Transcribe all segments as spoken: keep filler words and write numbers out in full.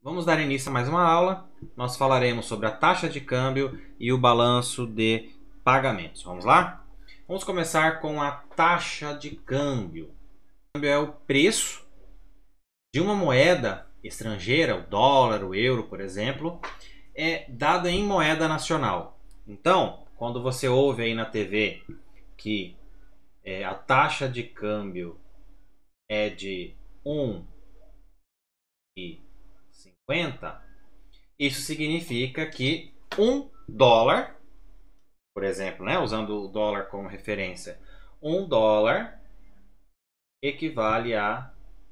Vamos dar início a mais uma aula. Nós falaremos sobre a taxa de câmbio e o balanço de pagamentos. Vamos lá? Vamos começar com a taxa de câmbio. O câmbio é o preço de uma moeda estrangeira, o dólar, o euro, por exemplo, é dado em moeda nacional. Então, quando você ouve aí na T V que é, a taxa de câmbio é de um e cinquenta, isso significa que um dólar, por exemplo, né, usando o dólar como referência, um dólar equivale a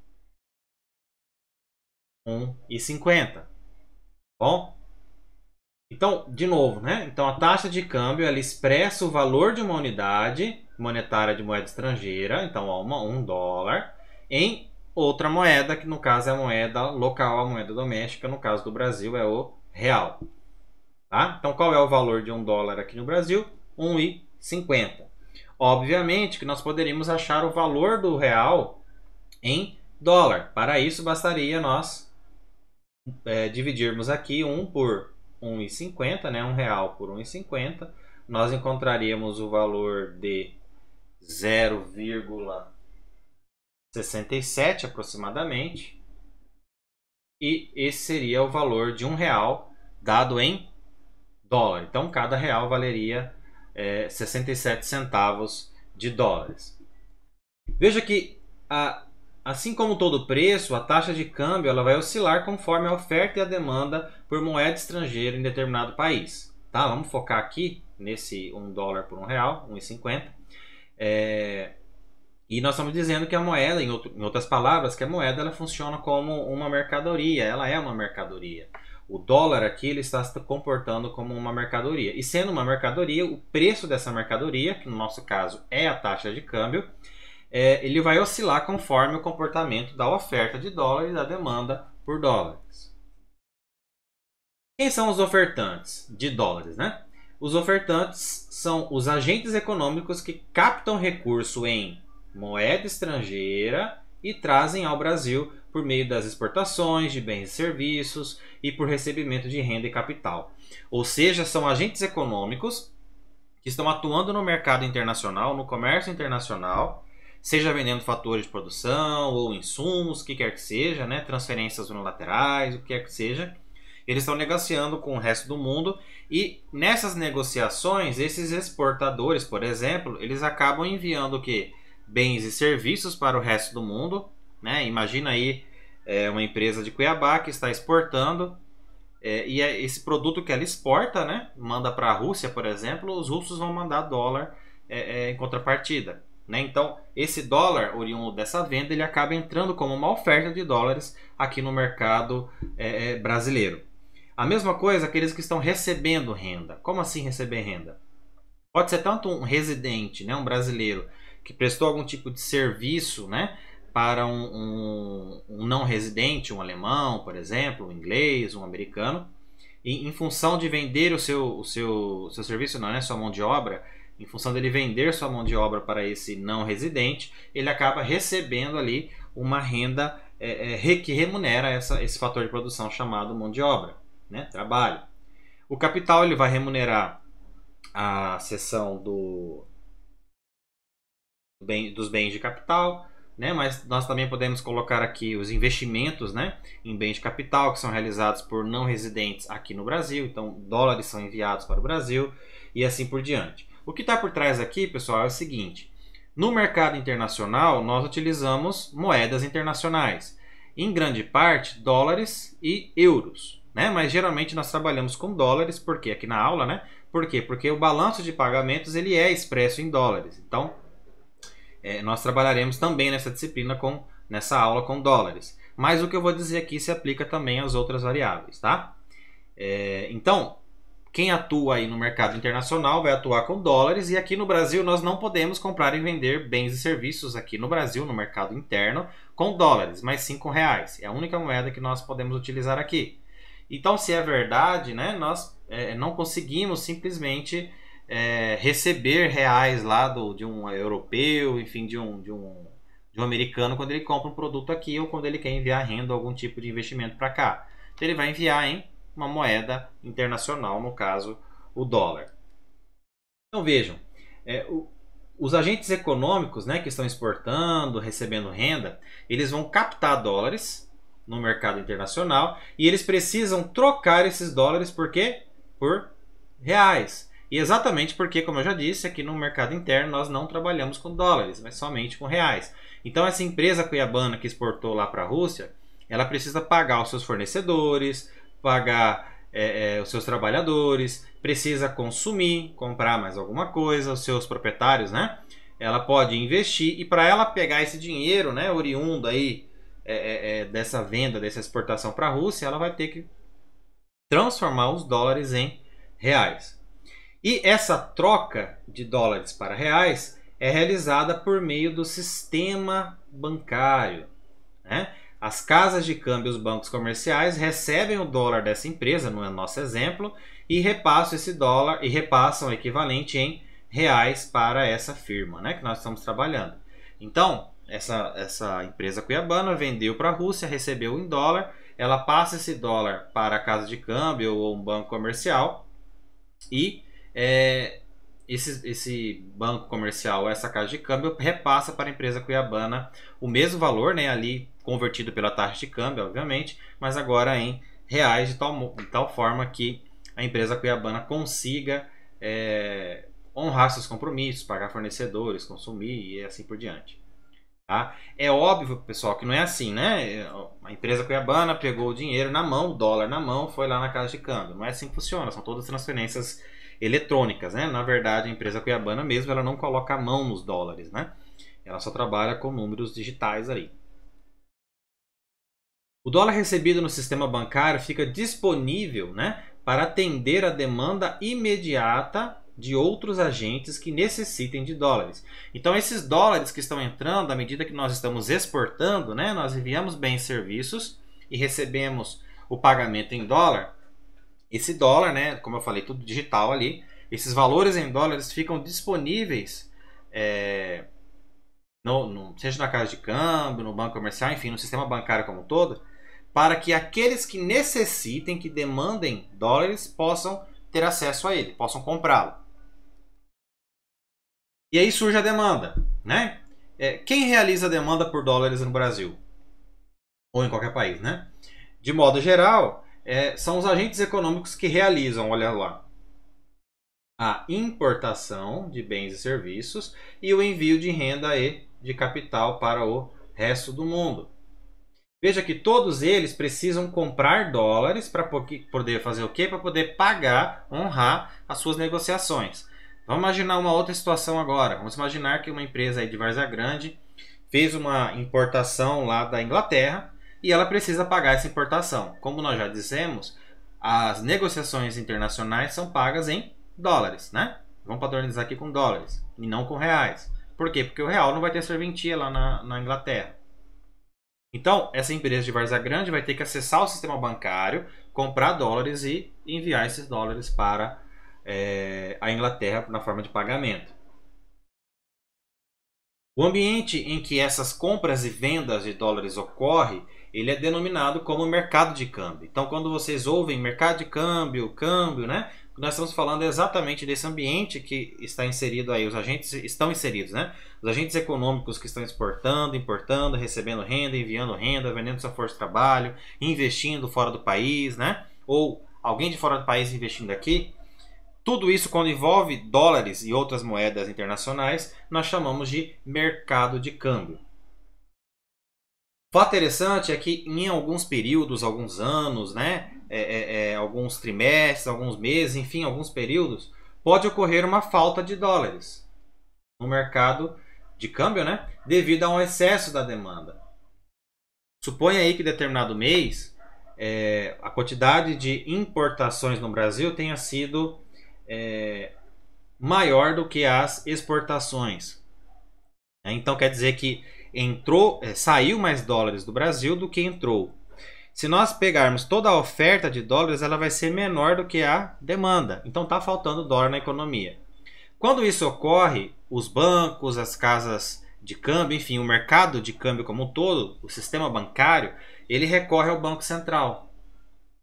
um e cinquenta. Bom? Então, de novo, né? Então a taxa de câmbio ela expressa o valor de uma unidade monetária de moeda estrangeira, então uma, um dólar, em outra moeda, que no caso é a moeda local, a moeda doméstica, no caso do Brasil é o real. Tá? Então qual é o valor de um dólar aqui no Brasil? um e cinquenta. Obviamente que nós poderíamos achar o valor do real em dólar. Para isso bastaria nós é, dividirmos aqui um por um e cinquenta, né? um real por um e cinquenta. Nós encontraríamos o valor de zero vírgula sessenta e sete aproximadamente. E esse seria o valor de um real dado em dólar. Então cada real valeria é, sessenta e sete centavos de dólares. Veja que a, assim como todo preço, a taxa de câmbio ela vai oscilar conforme a oferta e a demanda por moeda estrangeira em determinado país. Tá? Vamos focar aqui nesse um dólar por um real, um e cinquenta. É, e nós estamos dizendo que a moeda, em, outro, em outras palavras, que a moeda ela funciona como uma mercadoria. Ela é uma mercadoria. O dólar aqui ele está se comportando como uma mercadoria. E sendo uma mercadoria, o preço dessa mercadoria, que no nosso caso é a taxa de câmbio, é, ele vai oscilar conforme o comportamento da oferta de dólar e da demanda por dólares. Quem são os ofertantes de dólares, né? Os ofertantes são os agentes econômicos que captam recurso em moeda estrangeira e trazem ao Brasil por meio das exportações de bens e serviços e por recebimento de renda e capital. Ou seja, são agentes econômicos que estão atuando no mercado internacional, no comércio internacional, seja vendendo fatores de produção ou insumos, o que quer que seja, né? Transferências unilaterais, o que quer que seja. Eles estão negociando com o resto do mundo e nessas negociações, esses exportadores, por exemplo, eles acabam enviando o quê? Bens e serviços para o resto do mundo. Né? Imagina aí é, uma empresa de Cuiabá que está exportando é, e é esse produto que ela exporta, né? Manda para a Rússia, por exemplo, os russos vão mandar dólar é, é, em contrapartida. Né? Então, esse dólar oriundo dessa venda ele acaba entrando como uma oferta de dólares aqui no mercado é, é, brasileiro. A mesma coisa aqueles que estão recebendo renda. Como assim receber renda? Pode ser tanto um residente, né, um brasileiro, que prestou algum tipo de serviço, né, para um, um, um não residente, um alemão, por exemplo, um inglês, um americano, e em função de vender o seu, o seu, seu serviço, não é sua mão de obra, em função dele vender sua mão de obra para esse não residente, ele acaba recebendo ali uma renda é, é, que remunera essa, esse fator de produção chamado mão de obra, né, trabalho. O capital ele vai remunerar a seção do, do bem, dos bens de capital, né, mas nós também podemos colocar aqui os investimentos, né, em bens de capital que são realizados por não residentes aqui no Brasil, então dólares são enviados para o Brasil e assim por diante. O que está por trás aqui, pessoal, é o seguinte: no mercado internacional nós utilizamos moedas internacionais, em grande parte dólares e euros, né? Mas geralmente nós trabalhamos com dólares, porque aqui na aula, né? Por quê? Porque o balanço de pagamentos ele é expresso em dólares. Então, é, nós trabalharemos também nessa disciplina, com, nessa aula com dólares. Mas o que eu vou dizer aqui se aplica também às outras variáveis, tá? É, então, quem atua aí no mercado internacional vai atuar com dólares, e aqui no Brasil nós não podemos comprar e vender bens e serviços aqui no Brasil, no mercado interno, com dólares, mas sim com reais. É a única moeda que nós podemos utilizar aqui. Então, se é verdade, né, nós é, não conseguimos simplesmente é, receber reais lá do, de um europeu, enfim, de um, de, um, de um americano quando ele compra um produto aqui ou quando ele quer enviar renda ou algum tipo de investimento para cá. ele vai enviar em uma moeda internacional, no caso o dólar. Então vejam, é, o, os agentes econômicos, né, que estão exportando, recebendo renda, eles vão captar dólares no mercado internacional e eles precisam trocar esses dólares por quê? Por reais. E exatamente porque, como eu já disse, aqui no mercado interno nós não trabalhamos com dólares, mas somente com reais. Então essa empresa cuiabana que exportou lá para a Rússia, ela precisa pagar os seus fornecedores, pagar é, é, os seus trabalhadores, precisa consumir, comprar mais alguma coisa, os seus proprietários, né? Ela pode investir e para ela pegar esse dinheiro, né, oriundo aí é, é, dessa venda, dessa exportação para a Rússia, ela vai ter que transformar os dólares em reais. E essa troca de dólares para reais é realizada por meio do sistema bancário, né? As casas de câmbio, os bancos comerciais recebem o dólar dessa empresa, no nosso exemplo, e repassam esse dólar e repassam o equivalente em reais para essa firma, né, que nós estamos trabalhando. Então, essa, essa empresa cuiabana vendeu para a Rússia, recebeu em dólar, ela passa esse dólar para a casa de câmbio ou um banco comercial e é, esse, esse banco comercial, essa casa de câmbio, repassa para a empresa cuiabana o mesmo valor, né, ali convertido pela taxa de câmbio, obviamente, mas agora em reais, de tal, de tal forma que a empresa cuiabana consiga é, honrar seus compromissos, pagar fornecedores, consumir e assim por diante. Tá? É óbvio, pessoal, que não é assim, né? A empresa cuiabana pegou o dinheiro na mão, o dólar na mão, foi lá na casa de câmbio. Não é assim que funciona, são todas transferências eletrônicas, né? Na verdade, a empresa cuiabana mesmo, ela não coloca a mão nos dólares, né? Ela só trabalha com números digitais ali. O dólar recebido no sistema bancário fica disponível, né, para atender a demanda imediata de outros agentes que necessitem de dólares. Então esses dólares que estão entrando, à medida que nós estamos exportando, né, nós enviamos bens e serviços e recebemos o pagamento em dólar. Esse dólar, né, como eu falei, tudo digital ali, esses valores em dólares ficam disponíveis, é, no, no, seja na casa de câmbio, no banco comercial, enfim, no sistema bancário como um todo, para que aqueles que necessitem, que demandem dólares, possam ter acesso a ele, possam comprá-lo. E aí surge a demanda, né? É, quem realiza a demanda por dólares no Brasil? Ou em qualquer país, né? De modo geral, é, são os agentes econômicos que realizam, olha lá, a importação de bens e serviços e o envio de renda e de capital para o resto do mundo. Veja que todos eles precisam comprar dólares para poder fazer o quê? Para poder pagar, honrar as suas negociações. Vamos imaginar uma outra situação agora. Vamos imaginar que uma empresa aí de Várzea Grande fez uma importação lá da Inglaterra e ela precisa pagar essa importação. Como nós já dissemos, as negociações internacionais são pagas em dólares, né? Vamos padronizar aqui com dólares e não com reais. Por quê? Porque o real não vai ter serventia lá na, na Inglaterra. Então, essa empresa de Várzea Grande vai ter que acessar o sistema bancário, comprar dólares e enviar esses dólares para é, a Inglaterra na forma de pagamento. O ambiente em que essas compras e vendas de dólares ocorre, ele é denominado como mercado de câmbio. Então, quando vocês ouvem mercado de câmbio, câmbio, né? Nós estamos falando exatamente desse ambiente que está inserido aí, os agentes estão inseridos, né? Os agentes econômicos que estão exportando, importando, recebendo renda, enviando renda, vendendo sua força de trabalho, investindo fora do país, né? Ou alguém de fora do país investindo aqui. Tudo isso, quando envolve dólares e outras moedas internacionais, nós chamamos de mercado de câmbio. O fato interessante é que em alguns períodos, alguns anos, né? É, é, é, alguns trimestres, alguns meses, enfim, alguns períodos, pode ocorrer uma falta de dólares no mercado de câmbio, né? Devido a um excesso da demanda. Suponha aí que em determinado mês é, a quantidade de importações no Brasil tenha sido é, maior do que as exportações. Então quer dizer que entrou, é, saiu mais dólares do Brasil do que entrou. Se nós pegarmos toda a oferta de dólares, ela vai ser menor do que a demanda. Então está faltando dólar na economia. Quando isso ocorre, os bancos, as casas de câmbio, enfim, o mercado de câmbio como um todo, o sistema bancário, ele recorre ao Banco Central.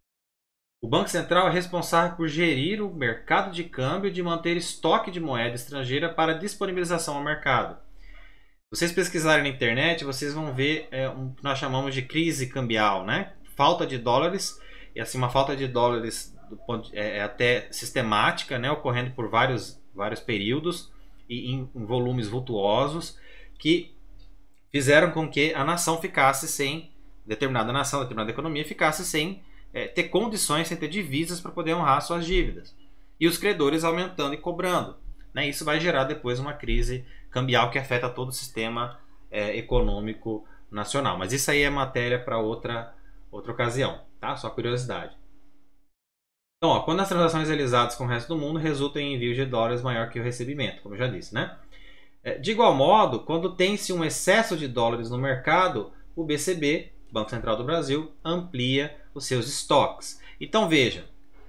O Banco Central é responsável por gerir o mercado de câmbio e de manter estoque de moeda estrangeira para disponibilização ao mercado. Se vocês pesquisarem na internet, vocês vão ver é, um que nós chamamos de crise cambial, né? Falta de dólares, e assim, uma falta de dólares do ponto de, é, é até sistemática, né? Ocorrendo por vários, vários períodos e em, em volumes vultuosos, que fizeram com que a nação ficasse sem, determinada nação, determinada economia ficasse sem é, ter condições, sem ter divisas para poder honrar suas dívidas. E os credores aumentando e cobrando. Né? Isso vai gerar depois uma crise cambial que afeta todo o sistema é, econômico nacional. Mas isso aí é matéria para outra, outra ocasião, tá? Só curiosidade. Então, ó, quando as transações realizadas com o resto do mundo resultam em envio de dólares maior que o recebimento, como eu já disse, né? De igual modo, quando tem-se um excesso de dólares no mercado, o B C B, Banco Central do Brasil, amplia os seus estoques. Então veja,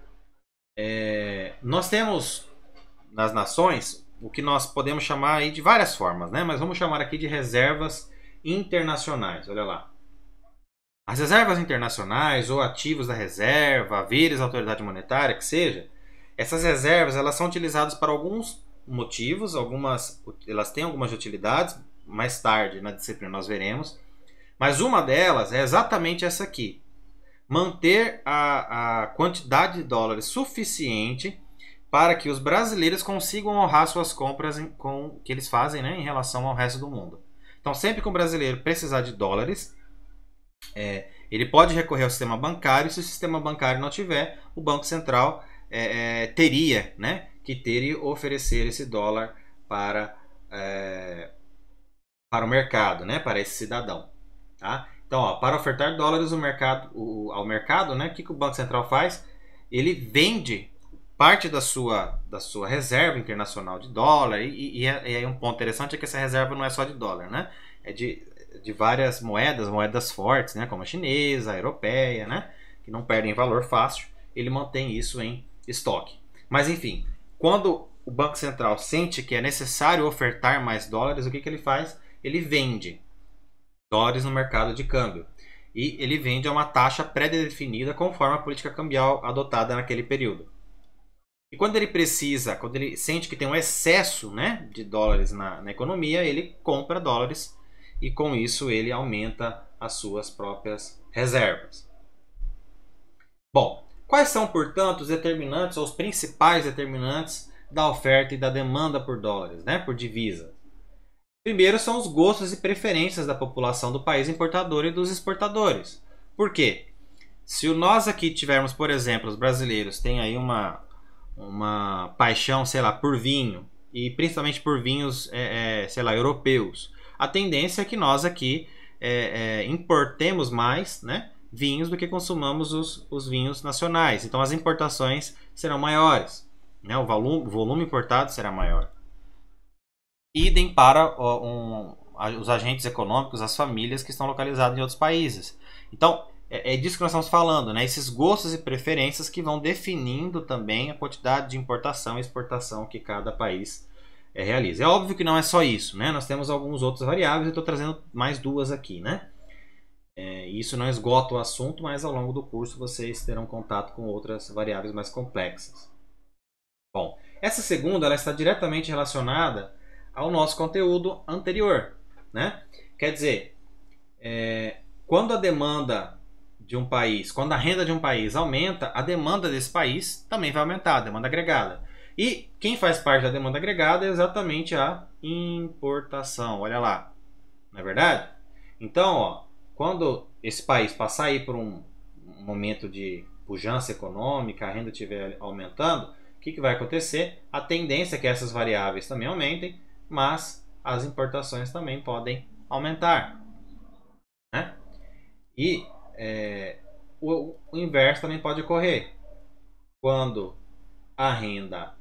é, nós temos nas nações o que nós podemos chamar aí de várias formas, né? Mas vamos chamar aqui de reservas internacionais. Olha lá. As reservas internacionais ou ativos da reserva, haveres da autoridade monetária, que seja, essas reservas elas são utilizadas para alguns motivos, algumas, elas têm algumas utilidades, mais tarde na disciplina nós veremos, mas uma delas é exatamente essa aqui, manter a, a quantidade de dólares suficiente para que os brasileiros consigam honrar suas compras em, com, que eles fazem, né, em relação ao resto do mundo. Então sempre que um brasileiro precisar de dólares, é, ele pode recorrer ao sistema bancário, e se o sistema bancário não tiver, o Banco Central é, é, teria, né, que ter e oferecer esse dólar para, é, para o mercado, né, para esse cidadão. Tá? Então, ó, para ofertar dólares o mercado, o, ao mercado, né, o que, que o Banco Central faz? Ele vende parte da sua, da sua reserva internacional de dólar, e, e, e aí um ponto interessante é que essa reserva não é só de dólar, né? É de, de várias moedas, moedas fortes, né, como a chinesa, a europeia, né, que não perdem valor fácil, ele mantém isso em estoque. Mas enfim, quando o Banco Central sente que é necessário ofertar mais dólares, o que, que ele faz? Ele vende dólares no mercado de câmbio. E ele vende a uma taxa pré-definida conforme a política cambial adotada naquele período. E quando ele precisa, quando ele sente que tem um excesso, né, de dólares na, na economia, ele compra dólares e com isso ele aumenta as suas próprias reservas. Bom, quais são, portanto, os determinantes, ou os principais determinantes da oferta e da demanda por dólares, né, por divisa? Primeiro são os gostos e preferências da população do país importador e dos exportadores. Por quê? Se nós aqui tivermos, por exemplo, os brasileiros têm aí uma, uma paixão, sei lá, por vinho, e principalmente por vinhos, é, é, sei lá, europeus, a tendência é que nós aqui é, é, importemos mais, né, vinhos do que consumamos os, os vinhos nacionais. Então as importações serão maiores, né, o volume, o volume importado será maior. Idem para um, os agentes econômicos, as famílias que estão localizadas em outros países. Então, é, é disso que nós estamos falando, né? Esses gostos e preferências que vão definindo também a quantidade de importação e exportação que cada país é, realiza. É óbvio que não é só isso, né? Nós temos alguns outros variáveis, eu estou trazendo mais duas aqui, né? É, isso não esgota o assunto, mas ao longo do curso vocês terão contato com outras variáveis mais complexas. Bom, essa segunda ela está diretamente relacionada ao nosso conteúdo anterior, né? Quer dizer, é, quando a demanda de um país, quando a renda de um país aumenta, a demanda desse país também vai aumentar, a demanda agregada. E quem faz parte da demanda agregada é exatamente a importação. Olha lá, não é verdade? Então, ó, quando esse país passar aí por um momento de pujança econômica, a renda estiver aumentando, o que, que vai acontecer? A tendência é que essas variáveis também aumentem, mas as importações também podem aumentar, né? E é, o, o inverso também pode ocorrer. Quando a renda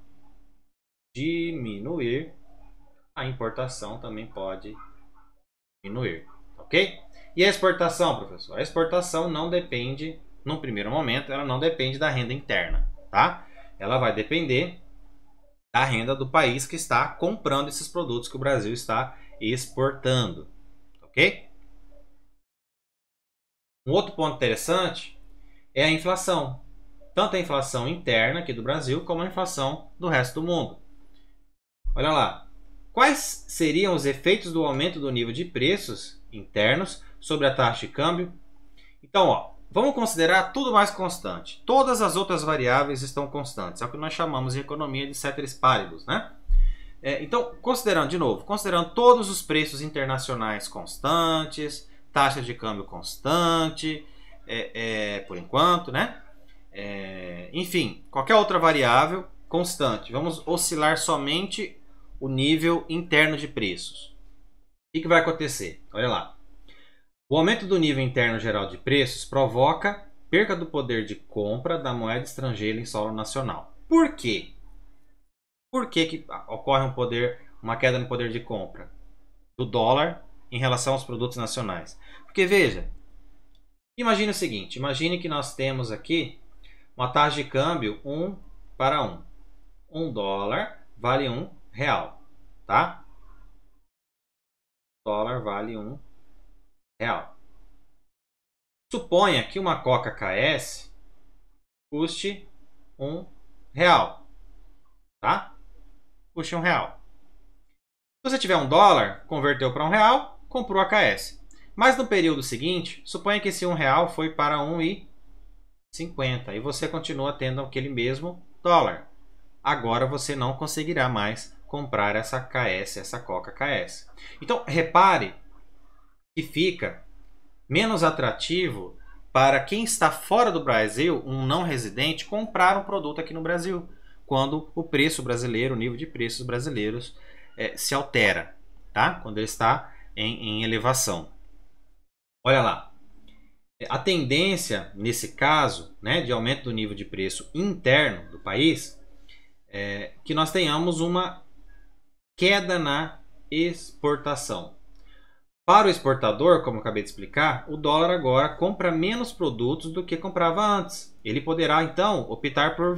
diminuir, a importação também pode diminuir, ok? E a exportação, professor? A exportação não depende, num primeiro momento, ela não depende da renda interna, tá? Ela vai depender da renda do país que está comprando esses produtos que o Brasil está exportando, ok? Um outro ponto interessante é a inflação. tanto a inflação interna aqui do Brasil como a inflação do resto do mundo. Olha lá. Quais seriam os efeitos do aumento do nível de preços internos sobre a taxa de câmbio? Então, ó, vamos considerar tudo mais constante. Todas as outras variáveis estão constantes. É o que nós chamamos de economia de ceteris paribus, né? É, então, considerando, de novo, considerando todos os preços internacionais constantes, taxa de câmbio constante, é, é, por enquanto, né? É, enfim, qualquer outra variável constante. Vamos oscilar somente o nível interno de preços. O que, que vai acontecer? Olha lá. O aumento do nível interno geral de preços provoca perca do poder de compra da moeda estrangeira em solo nacional. Por quê? Por que, que ocorre um poder, uma queda no poder de compra do dólar em relação aos produtos nacionais? Porque veja, imagine o seguinte, imagine que nós temos aqui uma taxa de câmbio um para um. Um dólar vale um real, tá? Dólar vale um real. Suponha que uma Coca K S custe um real, tá? Custe um real. Se você tiver um dólar, converteu para um real, comprou a K S. Mas no período seguinte, suponha que esse um real foi para um real e cinquenta e você continua tendo aquele mesmo dólar. Agora você não conseguirá mais comprar essa K S, essa Coca K S. Então, repare que fica menos atrativo para quem está fora do Brasil, um não residente, comprar um produto aqui no Brasil, quando o preço brasileiro, o nível de preços brasileiros é, se altera, tá? Quando ele está em, em elevação. Olha lá, a tendência nesse caso, né, de aumento do nível de preço interno do país, é que nós tenhamos uma queda na exportação. Para o exportador, como eu acabei de explicar, o dólar agora compra menos produtos do que comprava antes. Ele poderá então optar por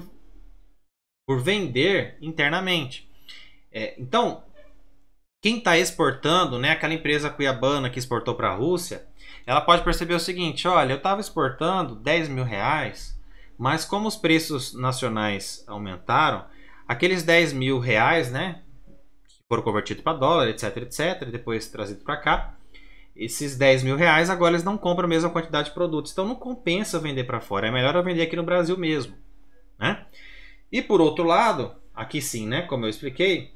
por vender internamente. É, então, quem está exportando, né, aquela empresa cuiabana que exportou para a Rússia, ela pode perceber o seguinte, olha, eu estava exportando dez mil reais, mas como os preços nacionais aumentaram, aqueles dez mil reais, né, que foram convertidos para dólar, etc, etc, depois trazido para cá, esses dez mil reais agora eles não compram a mesma quantidade de produtos, então não compensa vender para fora, é melhor eu vender aqui no Brasil mesmo, né? E por outro lado, aqui sim, né, como eu expliquei,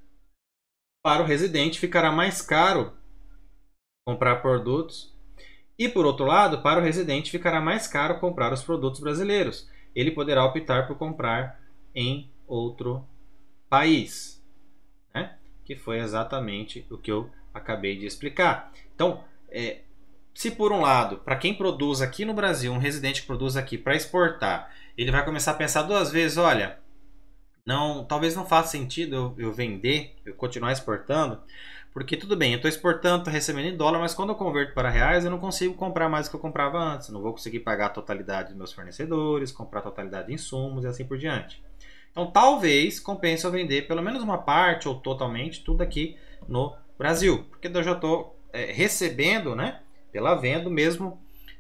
para o residente ficará mais caro comprar produtos. E por outro lado, para o residente ficará mais caro comprar os produtos brasileiros. Ele poderá optar por comprar em outro país, né? Que foi exatamente o que eu acabei de explicar. Então, é, se por um lado, para quem produz aqui no Brasil, um residente que produz aqui para exportar, ele vai começar a pensar duas vezes, olha, não, talvez não faça sentido eu, eu vender, eu continuar exportando, porque tudo bem, eu estou exportando, estou recebendo em dólar, mas quando eu converto para reais, eu não consigo comprar mais do que eu comprava antes, não vou conseguir pagar a totalidade dos meus fornecedores, comprar a totalidade de insumos e assim por diante. Então talvez compense eu vender pelo menos uma parte ou totalmente tudo aqui no Brasil, porque eu já estou é, recebendo, né, pela venda o mesmo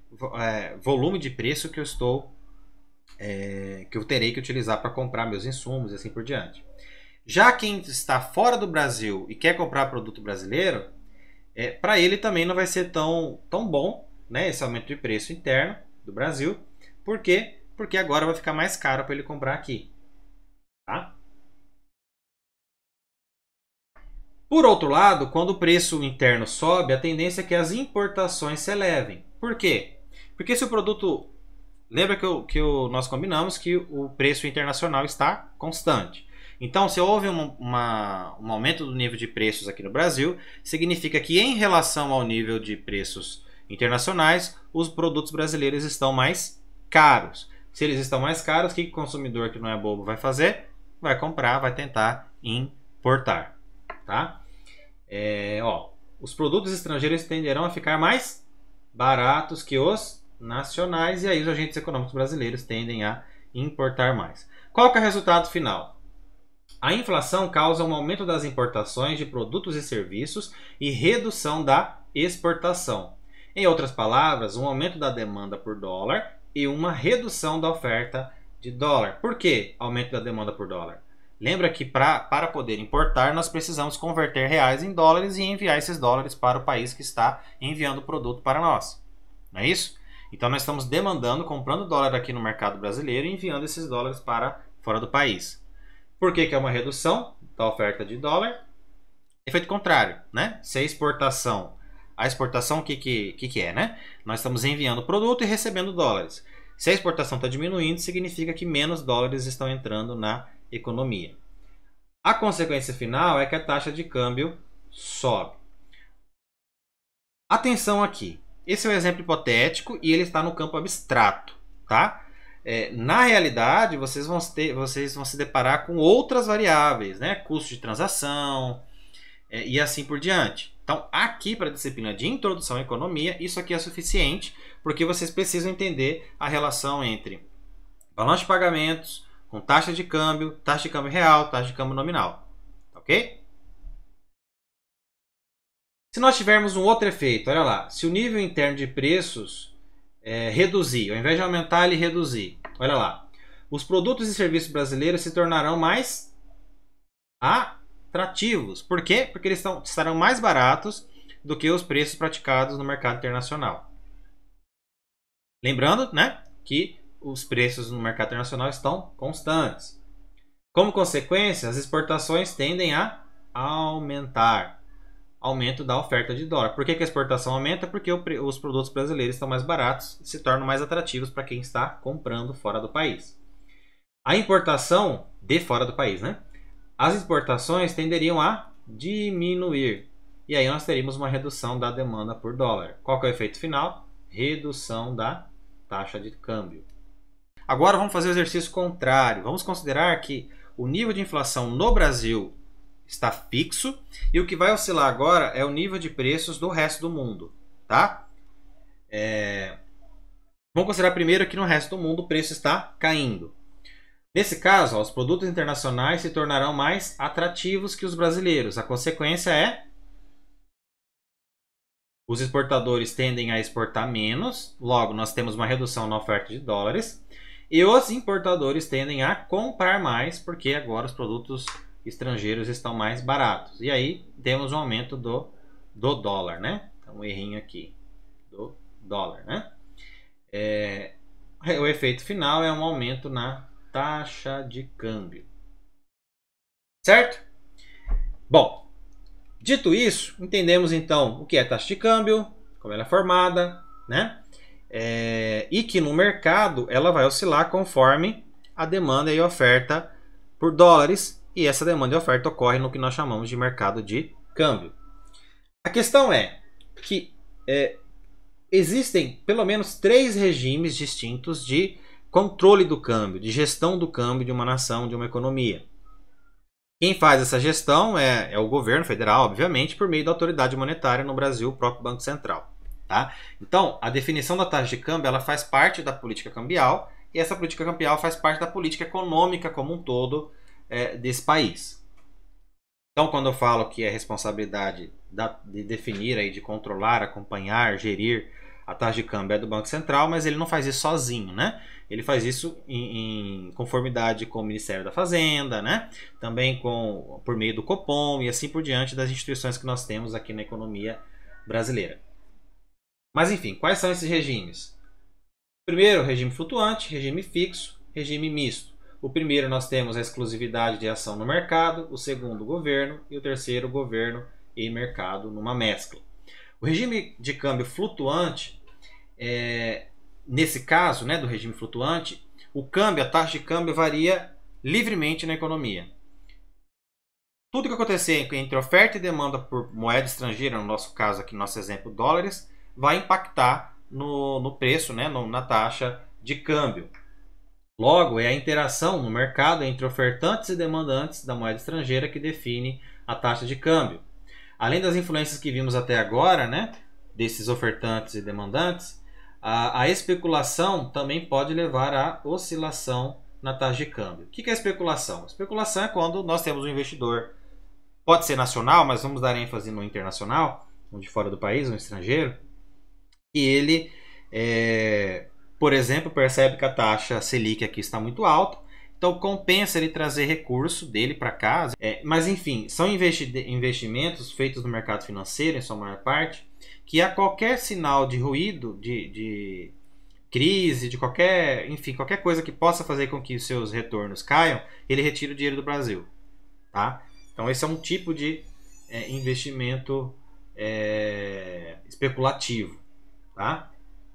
é, volume de preço que eu estou É, que eu terei que utilizar para comprar meus insumos e assim por diante. Já quem está fora do Brasil e quer comprar produto brasileiro, é, para ele também não vai ser tão, tão bom, né, esse aumento de preço interno do Brasil. Por quê? Porque agora vai ficar mais caro para ele comprar aqui. Tá? Por outro lado, quando o preço interno sobe, a tendência é que as importações se elevem. Por quê? Porque se o produto... Lembra que, eu, que eu, nós combinamos que o preço internacional está constante. Então, se houve uma, uma, um aumento do nível de preços aqui no Brasil, significa que em relação ao nível de preços internacionais, os produtos brasileiros estão mais caros. Se eles estão mais caros, o que o consumidor que não é bobo vai fazer? Vai comprar, vai tentar importar. Tá? É, ó, os produtos estrangeiros tenderão a ficar mais baratos que os nacionais e aí os agentes econômicos brasileiros tendem a importar mais. Qual que é o resultado final? A inflação causa um aumento das importações de produtos e serviços e redução da exportação. Em outras palavras, um aumento da demanda por dólar e uma redução da oferta de dólar. Por que aumento da demanda por dólar? Lembra que pra, para poder importar, nós precisamos converter reais em dólares e enviar esses dólares para o país que está enviando o produto para nós. Não é isso? Então nós estamos demandando, comprando dólar aqui no mercado brasileiro e enviando esses dólares para fora do país. Por que que é uma redução da oferta de dólar? Efeito contrário, né? Se a exportação, a exportação o que, que, que, que é, né? Nós estamos enviando o produto e recebendo dólares. Se a exportação está diminuindo, significa que menos dólares estão entrando na economia. A consequência final é que a taxa de câmbio sobe. Atenção aqui. Esse é um exemplo hipotético e ele está no campo abstrato, tá? É, na realidade, vocês vão, ter, vocês vão se deparar com outras variáveis, né? Custo de transação é, e assim por diante. Então, aqui para a disciplina de Introdução à Economia, isso aqui é suficiente, porque vocês precisam entender a relação entre balanço de pagamentos, com taxa de câmbio, taxa de câmbio real, taxa de câmbio nominal. Ok? Se nós tivermos um outro efeito, olha lá, se o nível interno de preços é, reduzir, ao invés de aumentar, ele reduzir, olha lá, os produtos e serviços brasileiros se tornarão mais atrativos. Por quê? Porque eles estão, estarão mais baratos do que os preços praticados no mercado internacional. Lembrando, né, que os preços no mercado internacional estão constantes. Como consequência, as exportações tendem a aumentar. Aumento da oferta de dólar. Por que que a exportação aumenta? Porque o, os produtos brasileiros estão mais baratos e se tornam mais atrativos para quem está comprando fora do país. A importação de fora do país, né? As exportações tenderiam a diminuir. E aí nós teríamos uma redução da demanda por dólar. Qual que é o efeito final? Redução da taxa de câmbio. Agora vamos fazer o exercício contrário. Vamos considerar que o nível de inflação no Brasil está fixo e o que vai oscilar agora é o nível de preços do resto do mundo, tá? É... Vamos considerar primeiro que no resto do mundo o preço está caindo. Nesse caso, ó, os produtos internacionais se tornarão mais atrativos que os brasileiros. A consequência é os exportadores tendem a exportar menos, logo nós temos uma redução na oferta de dólares. E os importadores tendem a comprar mais, porque agora os produtos estrangeiros estão mais baratos. E aí temos um aumento do, do dólar, né? Então, um errinho aqui do dólar, né? É, o efeito final é um aumento na taxa de câmbio. Certo? Bom, dito isso, entendemos então o que é taxa de câmbio, como ela é formada, né? É, e que no mercado ela vai oscilar conforme a demanda e a oferta por dólares, e essa demanda e oferta ocorre no que nós chamamos de mercado de câmbio. A questão é que é, existem pelo menos três regimes distintos de controle do câmbio, de gestão do câmbio de uma nação, de uma economia. Quem faz essa gestão é, é o governo federal, obviamente, por meio da autoridade monetária, no Brasil, o próprio Banco Central. Tá? Então, a definição da taxa de câmbio ela faz parte da política cambial e essa política cambial faz parte da política econômica como um todo é, desse país. Então, quando eu falo que é responsabilidade da, de definir, aí, de controlar, acompanhar, gerir a taxa de câmbio é do Banco Central, mas ele não faz isso sozinho, né? Ele faz isso em, em conformidade com o Ministério da Fazenda, né? Também com, por meio do Copom e assim por diante das instituições que nós temos aqui na economia brasileira. Mas enfim, quais são esses regimes? Primeiro, regime flutuante, regime fixo, regime misto. O primeiro nós temos a exclusividade de ação no mercado, o segundo o governo e o terceiro governo e mercado numa mescla. O regime de câmbio flutuante, é, nesse caso, né, do regime flutuante, o câmbio, a taxa de câmbio varia livremente na economia. Tudo que acontecer entre oferta e demanda por moeda estrangeira, no nosso caso aqui, no nosso exemplo, dólares, vai impactar no, no preço, né, no, na taxa de câmbio. Logo, é a interação no mercado entre ofertantes e demandantes da moeda estrangeira que define a taxa de câmbio. Além das influências que vimos até agora, né, desses ofertantes e demandantes, a, a especulação também pode levar à oscilação na taxa de câmbio. O que é especulação? Especulação é quando nós temos um investidor, pode ser nacional, mas vamos dar ênfase no internacional, um de fora do país, um estrangeiro, e ele é, por exemplo, percebe que a taxa Selic aqui está muito alta, então compensa ele trazer recurso dele para casa. É, mas enfim, são investi investimentos feitos no mercado financeiro, em sua maior parte, que a qualquer sinal de ruído, de, de crise, de qualquer, enfim, qualquer coisa que possa fazer com que os seus retornos caiam, ele retira o dinheiro do Brasil. Tá? Então esse é um tipo de é, investimento é, especulativo. Tá?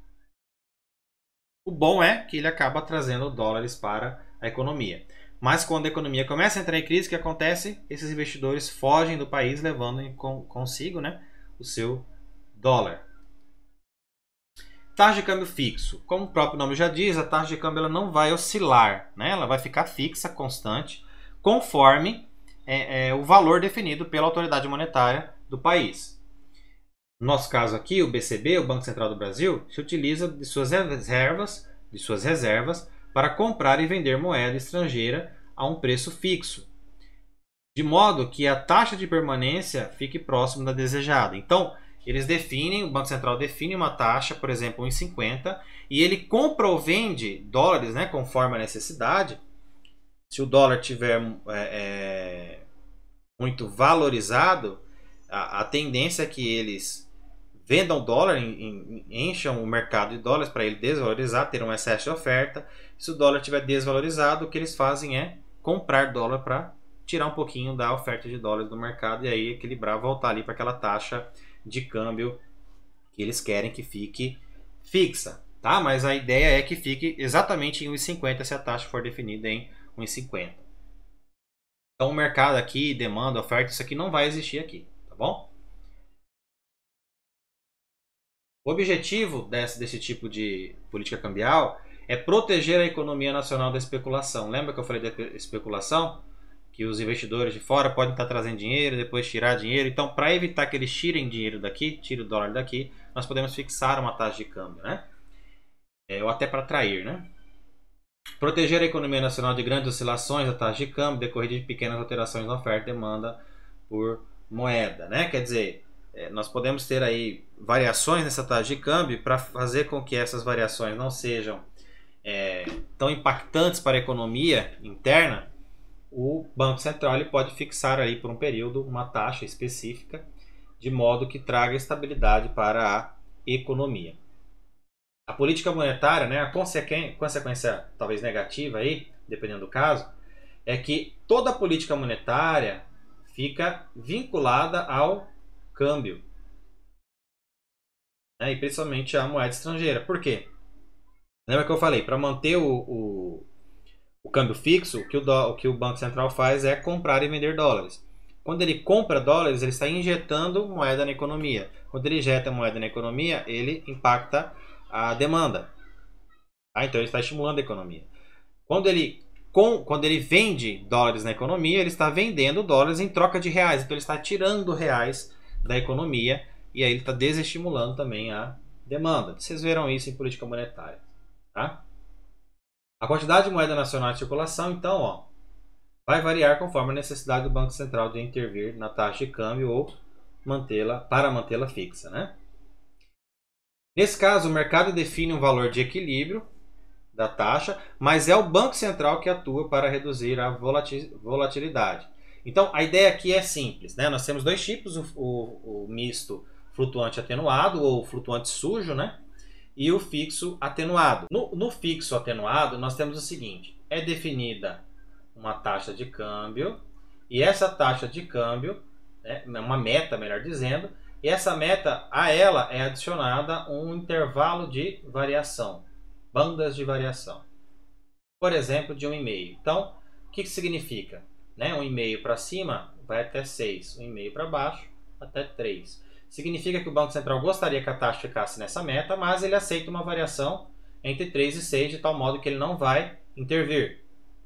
O bom é que ele acaba trazendo dólares para a economia. Mas quando a economia começa a entrar em crise, o que acontece? Esses investidores fogem do país, levando consigo, né, o seu dólar. Taxa de câmbio fixo. Como o próprio nome já diz, a taxa de câmbio ela não vai oscilar, né? Ela vai ficar fixa, constante, conforme é, é, o valor definido pela autoridade monetária do país. No nosso caso aqui, o B C B, o Banco Central do Brasil, se utiliza de suas reservas, de suas reservas para comprar e vender moeda estrangeira a um preço fixo, de modo que a taxa de permanência fique próximo da desejada. Então, eles definem, o Banco Central define uma taxa, por exemplo, um vírgula cinquenta, e ele compra ou vende dólares, né, conforme a necessidade. Se o dólar tiver é, é, muito valorizado, a, a tendência é que eles vendam dólar, encham o mercado de dólares para ele desvalorizar, ter um excesso de oferta. Se o dólar estiver desvalorizado, o que eles fazem é comprar dólar para tirar um pouquinho da oferta de dólares do mercado e aí equilibrar, voltar ali para aquela taxa de câmbio que eles querem que fique fixa. Tá? Mas a ideia é que fique exatamente em um vírgula cinquenta se a taxa for definida em um vírgula cinquenta. Então o mercado aqui, demanda, oferta, isso aqui não vai existir aqui. Tá bom? O objetivo desse, desse tipo de política cambial é proteger a economia nacional da especulação. Lembra que eu falei da especulação? Que os investidores de fora podem estar trazendo dinheiro, depois tirar dinheiro. Então, para evitar que eles tirem dinheiro daqui, tirem o dólar daqui, nós podemos fixar uma taxa de câmbio, né? É, ou até para atrair, né? Proteger a economia nacional de grandes oscilações da taxa de câmbio, decorrida de pequenas alterações na oferta e demanda por moeda, né? Quer dizer, nós podemos ter aí variações nessa taxa de câmbio para fazer com que essas variações não sejam é, tão impactantes para a economia interna. O Banco Central ele pode fixar aí por um período uma taxa específica de modo que traga estabilidade para a economia. A política monetária, né, a consequência talvez negativa aí, dependendo do caso, é que toda a política monetária fica vinculada ao câmbio, né? E principalmente a moeda estrangeira. Por quê? Lembra que eu falei, para manter o, o, o câmbio fixo, o que o, do, o que o Banco Central faz é comprar e vender dólares. Quando ele compra dólares, ele está injetando moeda na economia. Quando ele injeta moeda na economia, ele impacta a demanda. Ah, então ele está estimulando a economia. Quando ele, com, quando ele vende dólares na economia, ele está vendendo dólares em troca de reais. Então ele está tirando reais da economia e aí ele está desestimulando também a demanda. Vocês viram isso em política monetária, tá? A quantidade de moeda nacional em circulação, então, ó, vai variar conforme a necessidade do Banco Central de intervir na taxa de câmbio ou mantê-la para mantê-la fixa, né? Nesse caso, o mercado define um valor de equilíbrio da taxa, mas é o Banco Central que atua para reduzir a volatilidade. Então, a ideia aqui é simples, né? Nós temos dois tipos, o, o, o misto flutuante atenuado ou flutuante sujo, né? E o fixo atenuado. No, no fixo atenuado, nós temos o seguinte, é definida uma taxa de câmbio e essa taxa de câmbio, né, uma meta, melhor dizendo, e essa meta, a ela é adicionada um intervalo de variação, bandas de variação. Por exemplo, de um e meio. Então, o que, que significa? Né? um e meio para cima vai até seis, um e meio para baixo até três. Significa que o Banco Central gostaria que a taxa ficasse nessa meta, mas ele aceita uma variação entre três e seis, de tal modo que ele não vai intervir.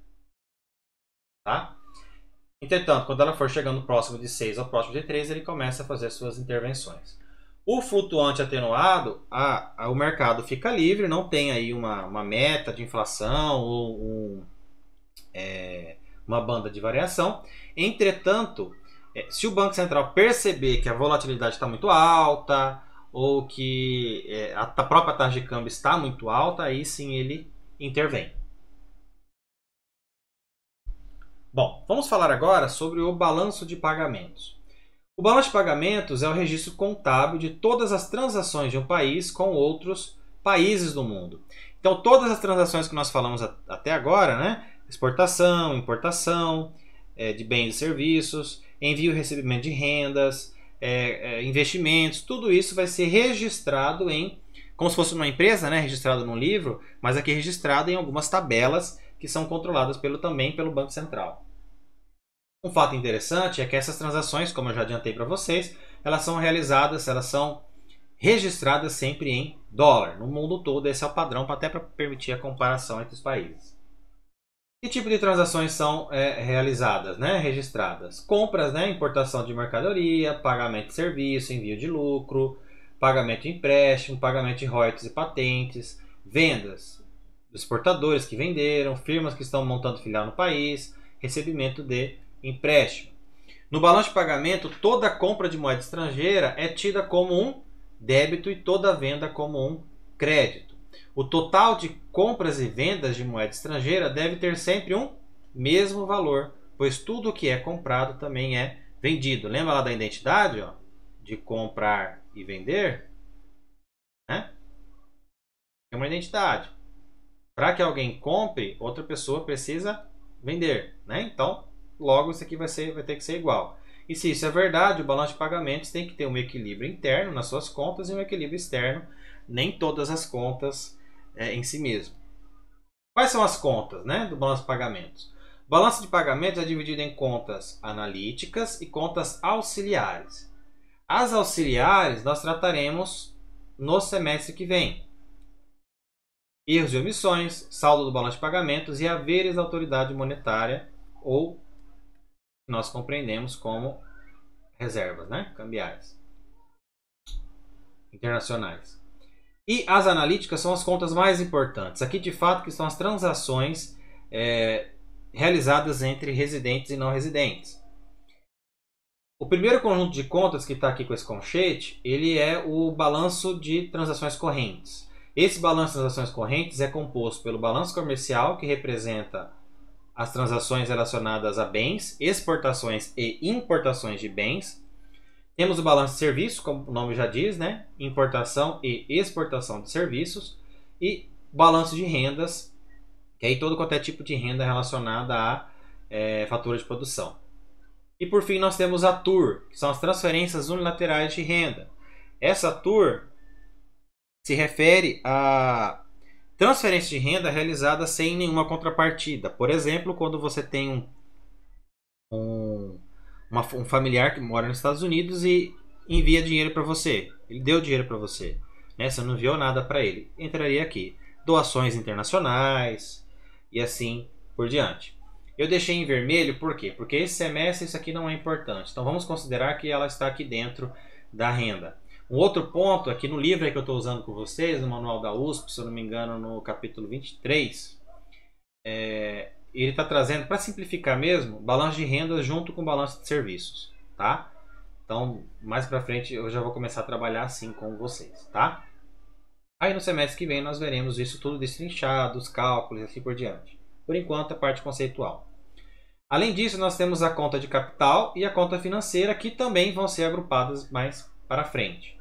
Tá? Entretanto, quando ela for chegando próximo de seis ou próximo de três, ele começa a fazer suas intervenções. O flutuante atenuado, a, a, o mercado fica livre, não tem aí uma, uma meta de inflação ou um, é, uma banda de variação. Entretanto, é, se o Banco Central perceber que a volatilidade está muito alta ou que é, a própria taxa de câmbio está muito alta, aí sim ele intervém. Bom, vamos falar agora sobre o balanço de pagamentos. O balanço de pagamentos é o registro contábil de todas as transações de um país com outros países do mundo. Então, todas as transações que nós falamos até agora, né? Exportação, importação é, de bens e serviços, envio e recebimento de rendas, é, é, investimentos, tudo isso vai ser registrado em, como se fosse uma empresa, né? Registrado num livro, mas aqui registrado em algumas tabelas que são controladas pelo, também pelo Banco Central. Um fato interessante é que essas transações, como eu já adiantei para vocês, elas são realizadas, elas são registradas sempre em dólar. No mundo todo, esse é o padrão, até para permitir a comparação entre os países. Que tipo de transações são é, realizadas, né? Registradas? Compras, né? Importação de mercadoria, pagamento de serviço, envio de lucro, pagamento de empréstimo, pagamento de royalties e patentes, vendas dos exportadores que venderam, firmas que estão montando filial no país, recebimento de empréstimo. No balanço de pagamento, toda compra de moeda estrangeira é tida como um débito e toda venda como um crédito. O total de compras e vendas de moeda estrangeira deve ter sempre um mesmo valor, pois tudo que é comprado também é vendido. Lembra lá da identidade, ó? De comprar e vender? Né? É uma identidade. Para que alguém compre, outra pessoa precisa vender, né? Então, logo isso aqui vai, ser, vai ter que ser igual. E se isso é verdade, o balanço de pagamentos tem que ter um equilíbrio interno nas suas contas e um equilíbrio externo, nem todas as contas é, em si mesmo. Quais são as contas, né, do balanço de pagamentos? O balanço de pagamentos é dividido em contas analíticas e contas auxiliares. As auxiliares nós trataremos no semestre que vem. Erros e omissões, saldo do balanço de pagamentos e haveres da autoridade monetária, ou nós compreendemos como reservas, né? Cambiais internacionais. E as analíticas são as contas mais importantes. Aqui, de fato, que são as transações é, realizadas entre residentes e não residentes. O primeiro conjunto de contas que está aqui com esse conchete, ele é o balanço de transações correntes. Esse balanço de transações correntes é composto pelo balanço comercial, que representa as transações relacionadas a bens, exportações e importações de bens. Temos o balanço de serviços, como o nome já diz, né? Importação e exportação de serviços. E balanço de rendas, que aí todo qualquer tipo de renda relacionada a é, fatura de produção. E por fim nós temos a T U R, que são as transferências unilaterais de renda. Essa T U R se refere a transferência de renda realizada sem nenhuma contrapartida. Por exemplo, quando você tem um, um, uma, um familiar que mora nos Estados Unidos e envia dinheiro para você. Ele deu dinheiro para você, né? Você não enviou nada para ele. Entraria aqui. Doações internacionais e assim por diante. Eu deixei em vermelho por quê? Porque esse semestre isso aqui não é importante. Então vamos considerar que ela está aqui dentro da renda. Um outro ponto aqui no livro que eu estou usando com vocês, no manual da U S P, se eu não me engano, no capítulo vinte e três, é, ele está trazendo, para simplificar mesmo, balanço de rendas junto com balanço de serviços, tá? Então, mais para frente eu já vou começar a trabalhar assim com vocês, tá? Aí no semestre que vem nós veremos isso tudo destrinchado, os cálculos e assim por diante. Por enquanto, a parte conceitual. Além disso, nós temos a conta de capital e a conta financeira, que também vão ser agrupadas mais para frente.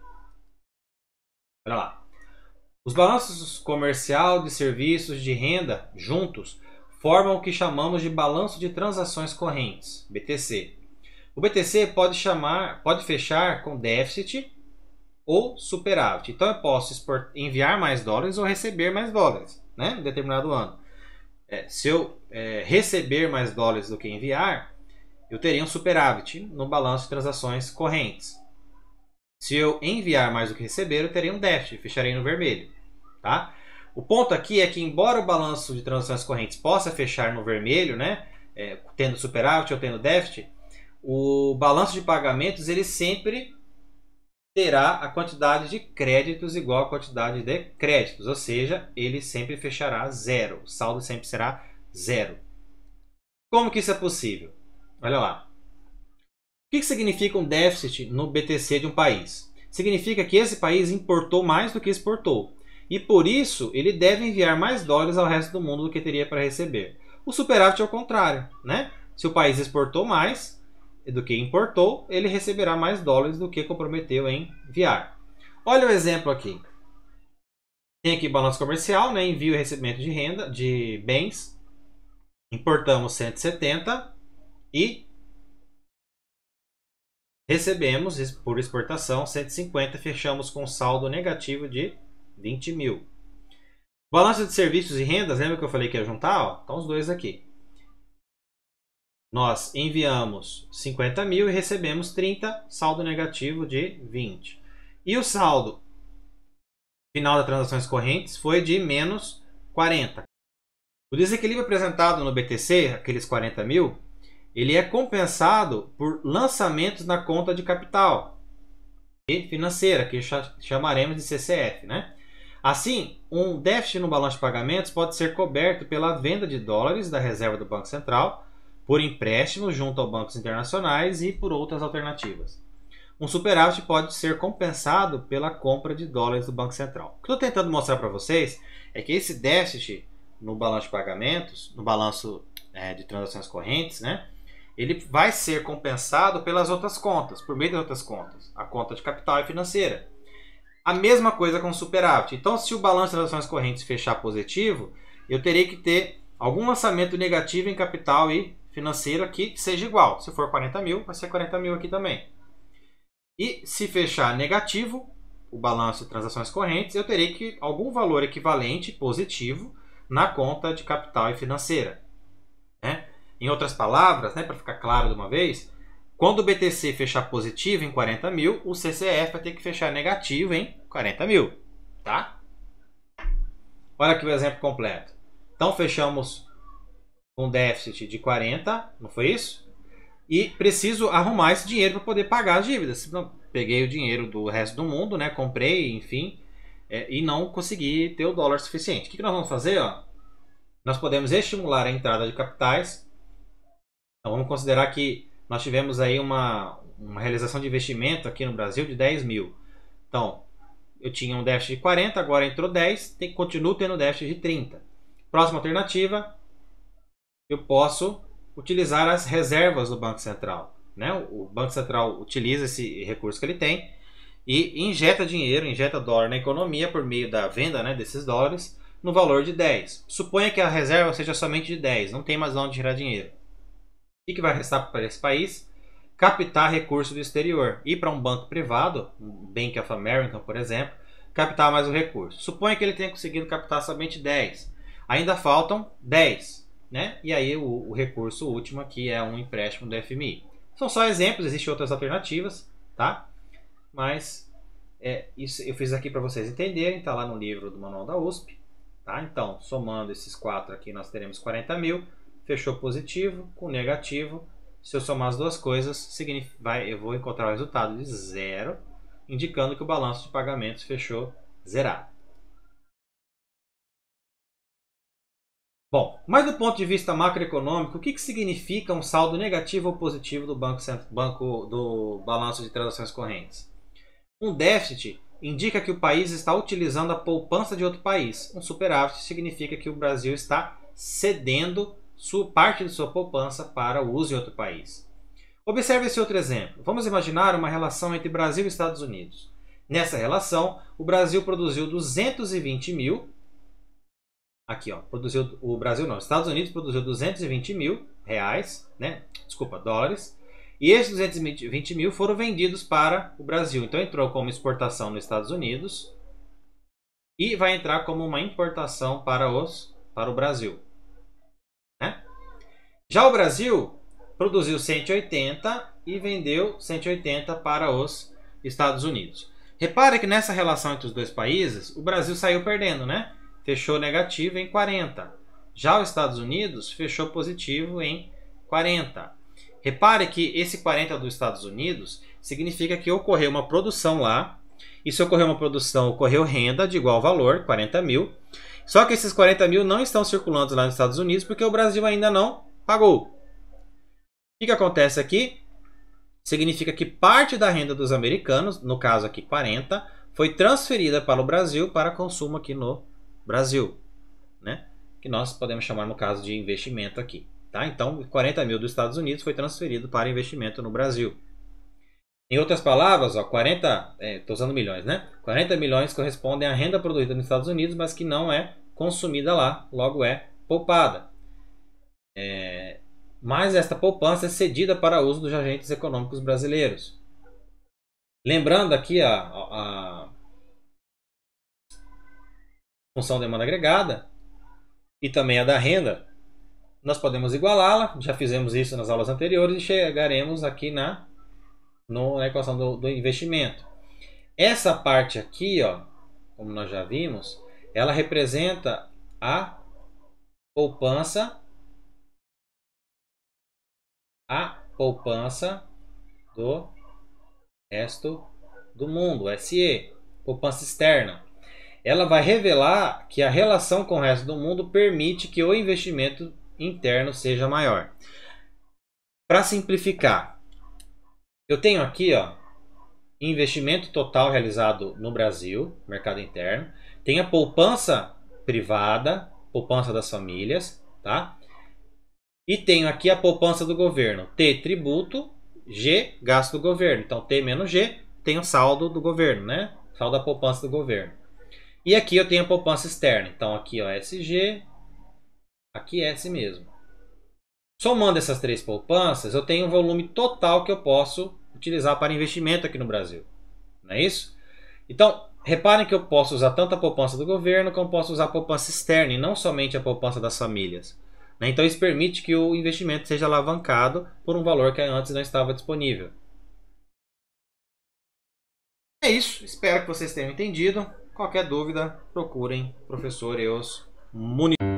Olha lá. Os balanços comercial, de serviços, de renda, juntos, formam o que chamamos de balanço de transações correntes, B T C. O B T C pode, chamar, pode fechar com déficit ou superávit. Então eu posso export, enviar mais dólares ou receber mais dólares, né, em determinado ano. É, se eu é, receber mais dólares do que enviar, eu teria um superávit no balanço de transações correntes. Se eu enviar mais do que receber, eu teria um déficit, fecharei no vermelho. Tá? O ponto aqui é que, embora o balanço de transações correntes possa fechar no vermelho, né, é, tendo superávit ou tendo déficit, o balanço de pagamentos ele sempre terá a quantidade de créditos igual à quantidade de créditos, ou seja, ele sempre fechará zero, o saldo sempre será zero. Como que isso é possível? Olha lá. O que significa um déficit no B T C de um país? significa que esse país importou mais do que exportou. E por isso ele deve enviar mais dólares ao resto do mundo do que teria para receber. O superávit é o contrário, né? Se o país exportou mais do que importou, ele receberá mais dólares do que comprometeu em enviar. Olha o exemplo aqui. Tem aqui balanço comercial, né? Envio e recebimento de renda, de bens. Importamos cento e setenta e recebemos por exportação cento e cinquenta. Fechamos com saldo negativo de vinte mil. Balanço de serviços e rendas, lembra que eu falei que ia juntar? Ó, estão os dois aqui. Nós enviamos cinquenta mil e recebemos trinta, saldo negativo de vinte. E o saldo final das transações correntes foi de menos quarenta. O desequilíbrio apresentado no B T C, aqueles quarenta mil, ele é compensado por lançamentos na conta de capital e financeira, que chamaremos de C C F, né? Assim, um déficit no balanço de pagamentos pode ser coberto pela venda de dólares da reserva do Banco Central, por empréstimos junto a bancos internacionais e por outras alternativas. Um superávit pode ser compensado pela compra de dólares do Banco Central. O que eu estou tentando mostrar para vocês é que esse déficit no balanço de pagamentos, no balanço é, de transações correntes, né, ele vai ser compensado pelas outras contas, por meio das outras contas, a conta de capital e financeira. A mesma coisa com o superávit. Então, se o balanço de transações correntes fechar positivo, eu terei que ter algum lançamento negativo em capital e financeiro aqui que seja igual. Se for quarenta mil, vai ser quarenta mil aqui também. E se fechar negativo, o balanço de transações correntes, eu terei que algum valor equivalente positivo na conta de capital e financeira, né? Em outras palavras, né, para ficar claro de uma vez, quando o B T C fechar positivo em quarenta mil, o C C F vai ter que fechar negativo em quarenta mil, tá? Olha aqui o exemplo completo. Então fechamos com déficit de quarenta, não foi isso? E preciso arrumar esse dinheiro para poder pagar as dívidas. Peguei o dinheiro do resto do mundo, né? Comprei, enfim, é, e não consegui ter o dólar suficiente. O que, que nós vamos fazer? Ó? Nós podemos estimular a entrada de capitais. Então vamos considerar que nós tivemos aí uma, uma realização de investimento aqui no Brasil de dez mil. Então, eu tinha um déficit de quarenta, agora entrou dez, tem, continuo tendo déficit de trinta. Próxima alternativa, eu posso utilizar as reservas do Banco Central, né? O Banco Central utiliza esse recurso que ele tem e injeta dinheiro, injeta dólar na economia por meio da venda, né, desses dólares no valor de dez. Suponha que a reserva seja somente de dez, não tem mais onde tirar dinheiro. O que vai restar para esse país? Captar recurso do exterior, ir para um banco privado, Bank of America, por exemplo, captar mais o recurso. Suponha que ele tenha conseguido captar somente dez. Ainda faltam dez. Né? E aí o, o recurso último aqui é um empréstimo do F M I. São só exemplos, existem outras alternativas, tá? Mas é, isso eu fiz aqui para vocês entenderem, está lá no livro do Manual da U S P. Tá? Então, somando esses quatro aqui, nós teremos quarenta mil, fechou positivo com negativo. Se eu somar as duas coisas, significa, vai, eu vou encontrar o resultado de zero, indicando que o balanço de pagamentos fechou zerado. Bom, mas do ponto de vista macroeconômico, o que, que significa um saldo negativo ou positivo do banco, banco do balanço de transações correntes? Um déficit indica que o país está utilizando a poupança de outro país. Um superávit significa que o Brasil está cedendo sua, parte de sua poupança para o uso em outro país. Observe esse outro exemplo. Vamos imaginar uma relação entre Brasil e Estados Unidos. Nessa relação, o Brasil produziu duzentos e vinte mil. Aqui, ó, produziu, o Brasil não, os Estados Unidos produziu duzentos e vinte mil reais, né? Desculpa, dólares. E esses duzentos e vinte mil foram vendidos para o Brasil. Então entrou como exportação nos Estados Unidos e vai entrar como uma importação para, os, para o Brasil. Né? Já o Brasil produziu cento e oitenta e vendeu cento e oitenta para os Estados Unidos. Repare que nessa relação entre os dois países, o Brasil saiu perdendo, né? Fechou negativo em quarenta. Já os Estados Unidos fechou positivo em quarenta. Repare que esse quarenta dos Estados Unidos significa que ocorreu uma produção lá. E se ocorreu uma produção, ocorreu renda de igual valor, quarenta mil. Só que esses quarenta mil não estão circulando lá nos Estados Unidos porque o Brasil ainda não pagou. O que, que acontece aqui? significa que parte da renda dos americanos, no caso aqui quarenta, foi transferida para o Brasil para consumo aqui no Brasil, né? Que nós podemos chamar no caso de investimento aqui, tá? Então, quarenta mil dos Estados Unidos foi transferido para investimento no Brasil. Em outras palavras, ó, quarenta, estou é, usando milhões, né? quarenta milhões correspondem à renda produzida nos Estados Unidos, mas que não é consumida lá, logo é poupada. É, mas esta poupança é cedida para uso dos agentes econômicos brasileiros. Lembrando aqui a, a, a função de demanda agregada e também a da renda, nós podemos igualá-la, já fizemos isso nas aulas anteriores e chegaremos aqui na, no, na equação do, do investimento. Essa parte aqui, ó, como nós já vimos, ela representa a poupança, a poupança do resto do mundo, S E, poupança externa. Ela vai revelar que a relação com o resto do mundo permite que o investimento interno seja maior. Para simplificar, eu tenho aqui, ó, investimento total realizado no Brasil, mercado interno, tem a poupança privada, poupança das famílias, tá? E tenho aqui a poupança do governo, T, tributo, G, gasto do governo. Então T menos G, tem o saldo do governo, né? Saldo da poupança do governo. E aqui eu tenho a poupança externa. Então aqui, ó, S G, aqui S mesmo. Somando essas três poupanças, eu tenho um volume total que eu posso utilizar para investimento aqui no Brasil. Não é isso? Então, reparem que eu posso usar tanto a poupança do governo como posso usar a poupança externa e não somente a poupança das famílias. Então isso permite que o investimento seja alavancado por um valor que antes não estava disponível. É isso, espero que vocês tenham entendido. Qualquer dúvida, procurem o professor Eus Muniz.